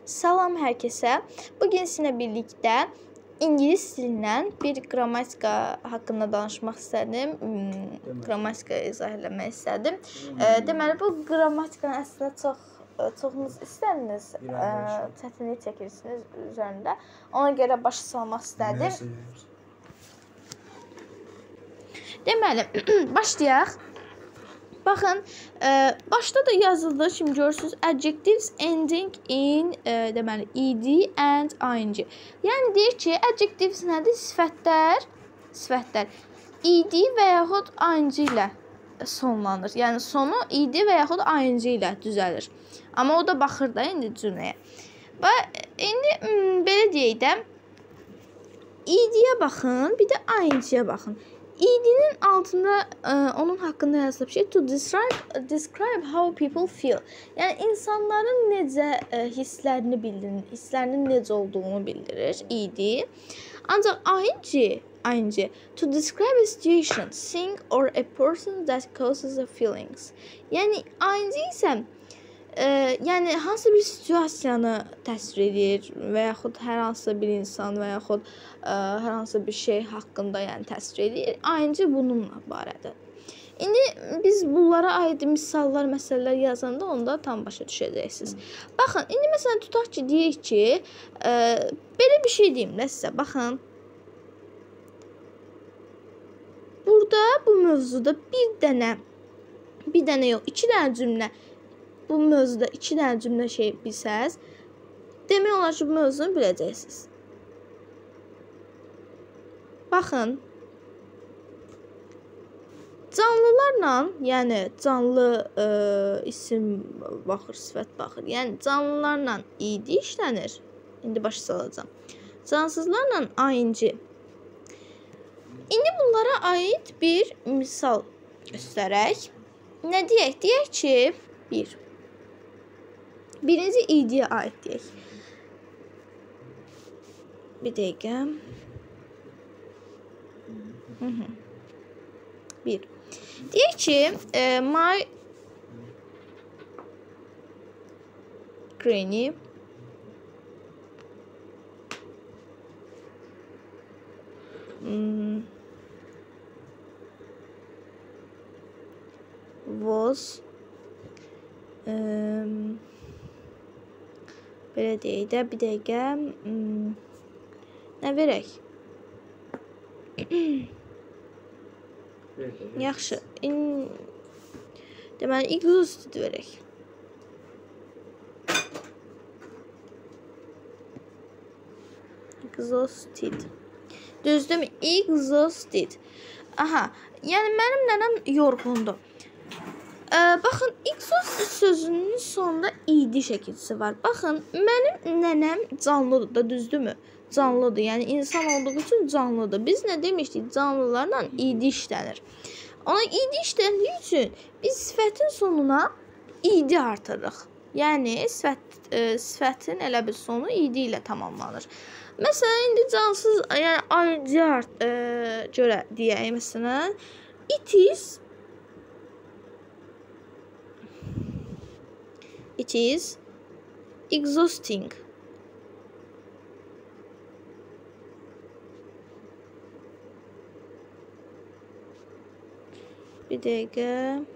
Salam hər kəsə. Bugün sizinlə birlikdə ingilis dilindən bir qrammatika haqqında danışmaq istədim. Qrammatika izah eləmək istədim. Deməli, bu qrammatikanın əslində çoxunuz istədiniz, çətinlik çəkirsiniz üzərində. Ona görə başa salmaq istədim. Deməli, başlayaq. Baxın, başda da yazıldığı kimi görürsünüz, adjectives ending in, deməli, ed and ing. Yəni, deyir ki, adjectives nədir? Sifətlər. Ed və yaxud ing ilə sonlanır. Yəni, sonu ed və yaxud ing ilə düzəlir. Amma o da baxır da indi cümləyə. Və indi belə deyək də, ed-yə baxın, bir də ing-yə baxın. ed-nin altında onun haqqında yazılıb şey, to describe how people feel. Yəni, insanların necə hisslərini bildirir, hisslərinin necə olduğunu bildirir ed. Ancaq ing, to describe a situation, thing or a person that causes a feelings. Yəni, ing isə yəni, hansı bir situasiyanı təsvir edir və yaxud hər hansı bir insan və yaxud hər hansı bir şey haqqında yəni, təsvir edir. ing bununla barədir. İndi biz bunlara aid misallar, məsələlər yazanda onda tam başa düşəcəksiniz. Baxın, indi məsələn tutaq ki, deyək ki, belə bir şey deyim də sizə, baxın. Burada bu mövzuda bir dənə yox, 2 dənə cümlə, bu mövzuda 2 dənə cümlə şey bilsəz, demək olar ki, bu mövzunu biləcəksiniz. Baxın, canlılarla, yəni canlı isim baxır, sifət baxır, yəni canlılarla ed işlənir. İndi başa salacağım. Cansızlarla ing. İndi bunlara aid bir misal göstərək. Nə deyək? Deyək ki, birinci ed-yə aid deyək. Bir dəqiqə. Deyək ki, my granny was belə deyək də, bir dəqiqə nə verək? Yaxşı, deməli, exhausted verək. Exhausted. Düzdürmü? Exhausted. Aha, yəni mənim nənəm yorğundur. Baxın, exhausted sözünün sonunda ed şəkilçisi var. Baxın, mənim nənəm canlıdır da, düzdürmü? Canlıdır, yəni insan olduğu üçün canlıdır. Biz nə demişdik? Canlılarla ed işlənir. Ona ed işləndiyi üçün biz sifətin sonuna ed artırırıq. Yəni, sifətin elə bir sonu ed ilə tamamlanır. Məsələn, indi cansız, yəni ing-yə görə deyək, məsələn, it is exhausting. Bir dəqiqə.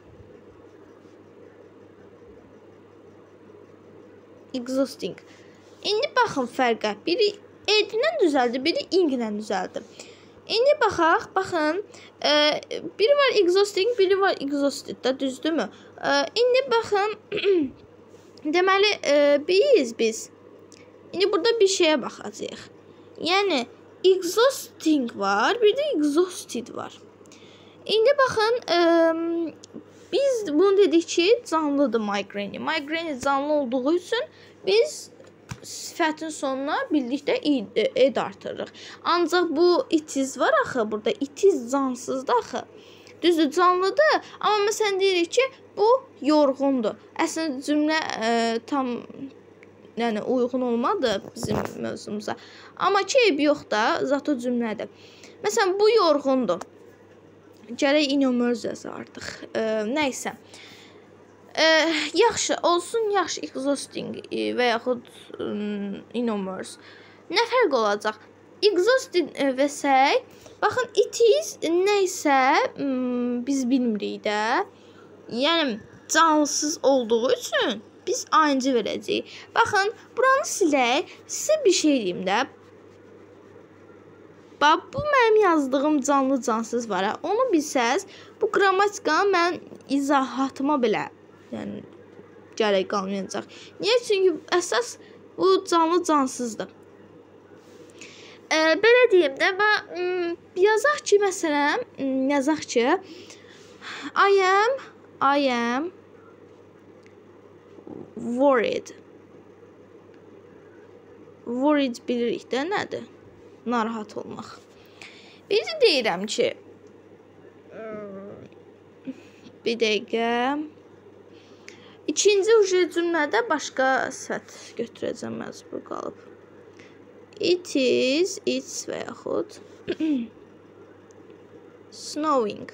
Exhausting. İndi baxın fərqə. Biri ed-lə düzəldi, biri ing-lə düzəldi. İndi baxaq, baxın. Biri var exhausting, biri var exhausted da, düzdürmü? İndi baxın. Deməli, biz. İndi burada bir şeyə baxacağıq. Yəni, exhausting var, bir də exhausted var. İndi baxın, biz bunu dedik ki, canlıdır my granny. My granny canlı olduğu üçün biz sifətin sonuna bildikdə ed artırırıq. Ancaq bu it is var axı, burada it is cansızdır axı. Düzdür, canlıdır, amma məsələn deyirik ki, bu yorğundur. Əslində cümlə tam yəni uyğun olmadı bizim mövzumuza. Amma ki, eybi yox da, zato cümlədir. Məsələn, bu yorğundur. Gərək inomöz yazardıq. Nəysə. Yaxşı, olsun, yaxşı, exhausting və yaxud enormous. Nə fərq olacaq? Exhausting desək, baxın, it is nə isə biz bilmirik də. Yəni, cansız olduğu üçün biz ayıncı verəcəyik. Baxın, buranı silək. Sizə bir şey deyim də. Bax, bu mənim yazdığım canlı cansız var. Onu bilsəz, bu qrammatikanı mən izahatıma belə gərək qalmayacaq. Niyə? Çünki əsas bu canlı cansızdır. Belə deyim də, yazaq ki, məsələn, yazaq ki, I am worried. Worried bilirik də nədir? Narahat olmaq. Bir də deyirəm ki, bir dəqiqə, ikinci cümlədə başqa sifət götürəcəm, məcbur qalıb. It is, it's və yaxud snowing.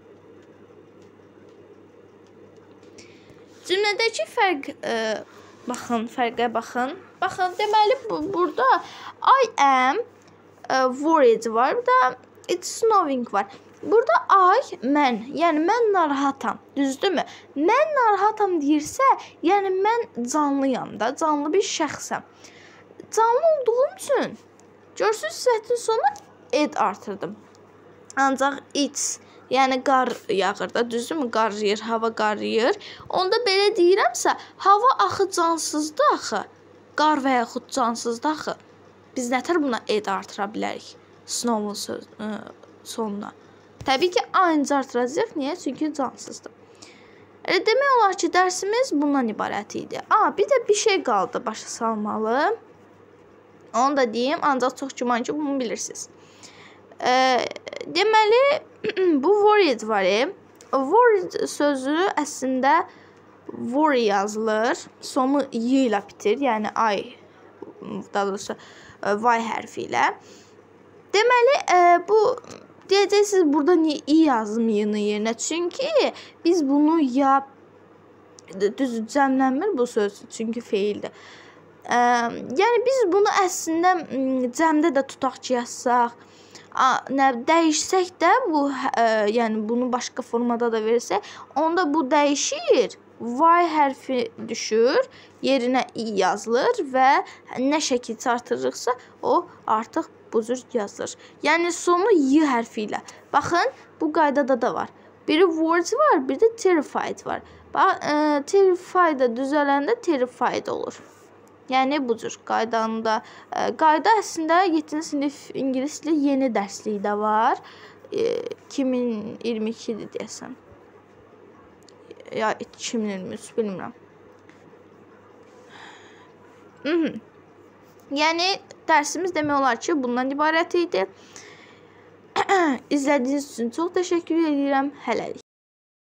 Cümlədəki fərq, baxın, fərqə baxın. Baxın, deməli, burada I am worried var, bir də it's snowing var. Burada I, mən, yəni mən narahatam, düzdürmü? Mən narahatam deyirsə, yəni mən canlıyam da, canlı bir şəxsəm. Canlı olduğum üçün, görsünüz, sifətin sonu ed artırdım. Ancaq it's, yəni qar yağır da, düzdürmü? Qar yağır, hava qar yağır. Onda belə deyirəmsə, hava axı cansızdır axı. Qar və yaxud cansızdır axı. Biz nətər buna ed artıra bilərik? Snow'un sonuna. Təbii ki, ayıncı artıracaq. Niyə? Çünki cansızdır. Demək olar ki, dərsimiz bundan ibarət idi. Bir də bir şey qaldı başa salmalı. Onu da deyim, ancaq çox güman ki, bunu bilirsiniz. Deməli, bu worried var. Worried sözü əslində worry yazılır. Sonu y ilə bitir, yəni I, daha doğrusu y hərfi ilə. Deməli, bu deyəcəksiniz, burada niyə i yazdım y-nin yerinə? Çünki biz bunu ya düz cəmlənmir bu söz, çünki feildir. Yəni biz bunu əslində cəmdə də tutaq ki, yazsaq, dəyişsək də bu, yəni bunu başqa formada da versək, onda bu dəyişir, y hərfi düşür, yerinə i yazılır və nə şəkildə artırırıqsa o artıq bu cür yazılır. Yəni sonu y hərfi ilə. Baxın, bu qaydada da var. Biri words var, bir də terrified var. Terrified düzələndə terrified olur. Yəni bu cür qaydanda. Qayda əslində 7-ci sinif ingilis dili yeni dərslikdə var. 2022-dir deyəsən. Ya 2023, bilmirəm. Yəni dərsimiz demək olar ki, bundan ibarət idi. İzlədiyiniz üçün çox təşəkkür edirəm. Hələlik.